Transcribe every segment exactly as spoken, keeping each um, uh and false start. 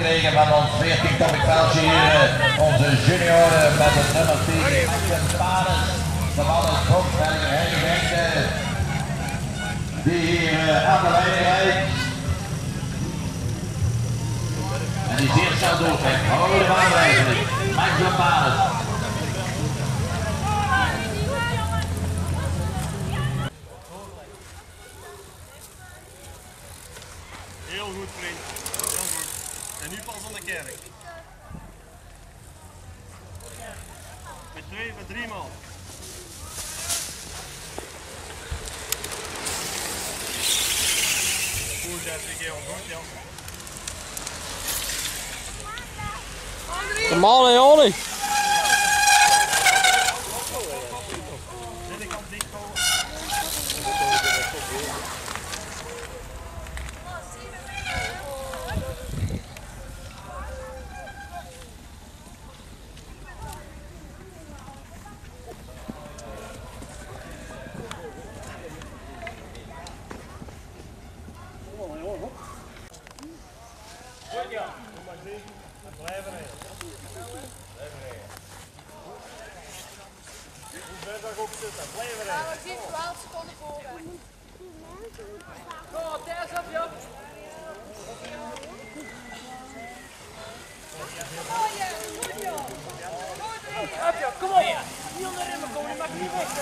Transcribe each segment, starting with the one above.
gekregen van ons veertigtal veldje hier. Onze junioren met het nummer tien, Max Paris. De man is grondstelling Heiligende. Die hier aan de lijn rijdt. En die zeer snel doortrekt. Houden we aan eigenlijk. Max Paris. Heel goed, vriend. Heel goed. En nu pas aan de kerk. Met twee, met drie man. Goed, dat is heel goed, ja. Come on, Leonie. Dit kant dicht houden. Goed ja, kom maar zeven. Blijven rijden. Blijven rijden. Hoe ver zou ik ook zitten? Blijven rijden. Ja, we zien twaalf seconden voor. Kom, Tess op je. Op je, kom op. Niet onder de remmen komen, die mag niet weg.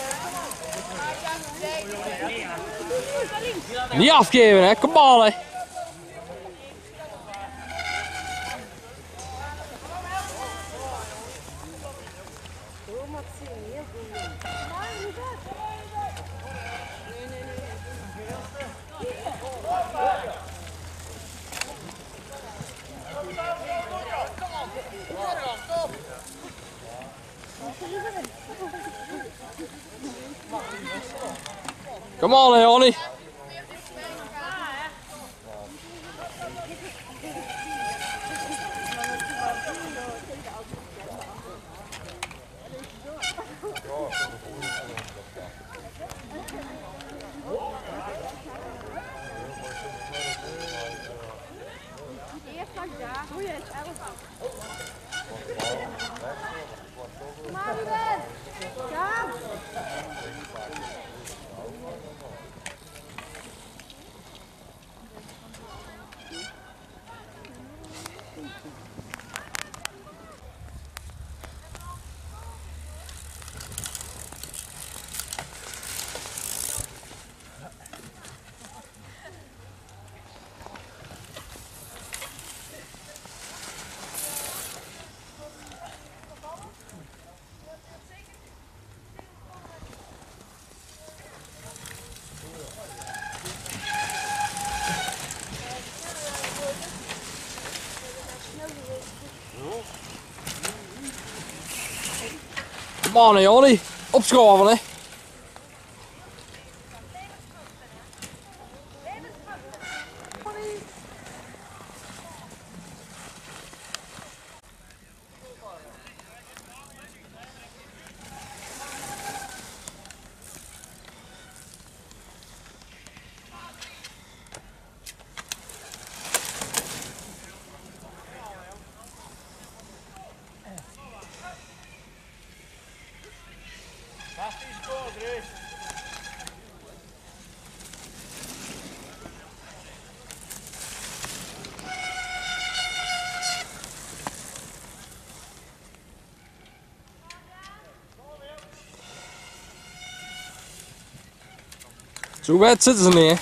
Kom op. Niet afgeven, hè? Kom on, hè? Come on, Leonie. Goeie, elf. Maar Ruben, ga. Come on, Leonie. Opschoven, hè? Zo wet zitten ze niet, hè?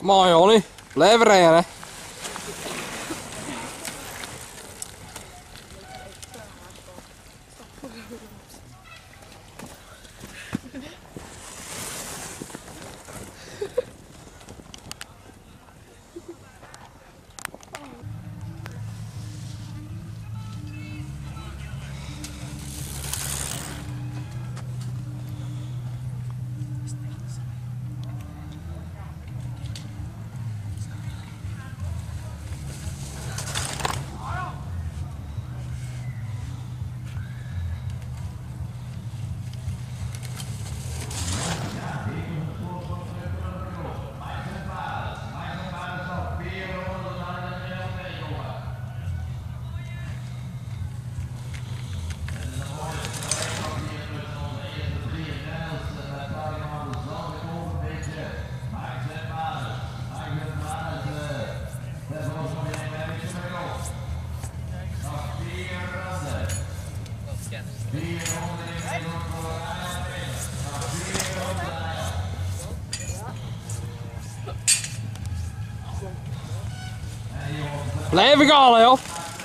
Kom on Jonny, blijf rijden hè. Blijven gaan joh.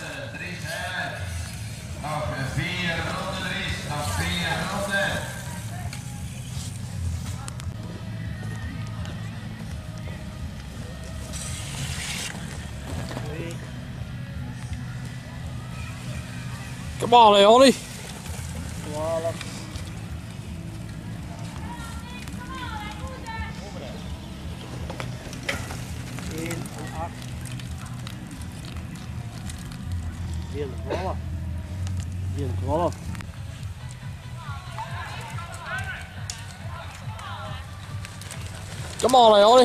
Nog vier ronden Dries, nog vier ronden. Kom on Jonny. twaalf. één en acht. vierentwaalf. vierentwaalf. Kom on Jonny.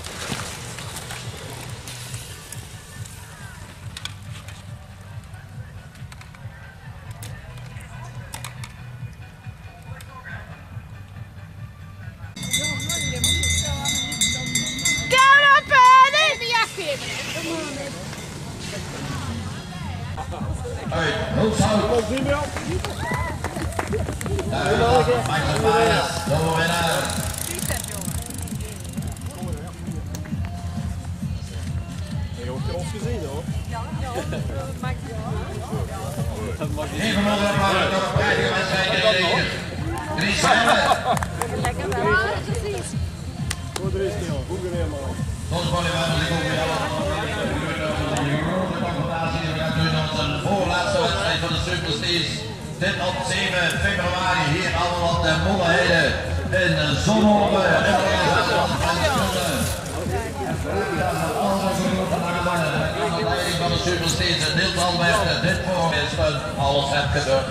Uit Hulshout. Daar is Michael Paes, de winnaar. Even onder de bal, nog vijftig wedstrijden. Drie stemmen. Lekker wel. Goed er is niet al. Goed gereden man. Tot volleybal is ook weer de confrontatie. We gaan nu naar onze voorlaatste wedstrijd van de Superstars. Dit op zeven februari hier allemaal op de Molleheide in Zonhoven. En de leiding van de Superstars, Niels Albert. Dit voor is van alles het gebeurd.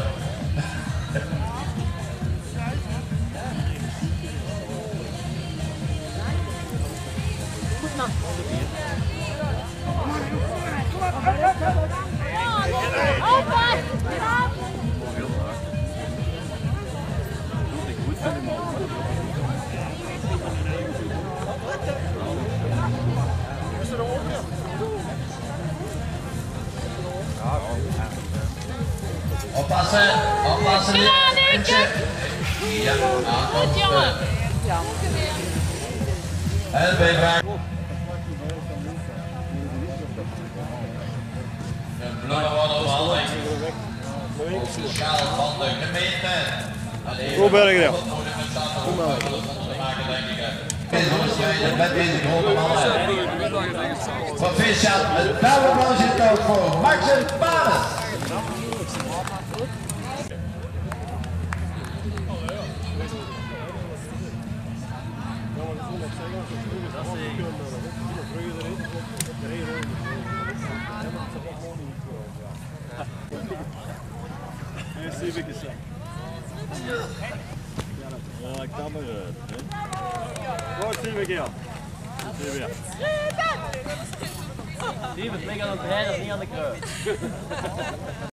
Oppassen, oppassen. Ja, goed jongen. En bij vraag. Een bloemen worden overhandigd. Officiaal van de gemeente. Goed Berger. Met deze grote mannen. Proficiat, het duimelapplaus in koud voor Max en Paes. Ja, ik kan eruit. Goed, zie ik hier. Zie je. Steven, het ligt aan het brein, niet aan de kruis.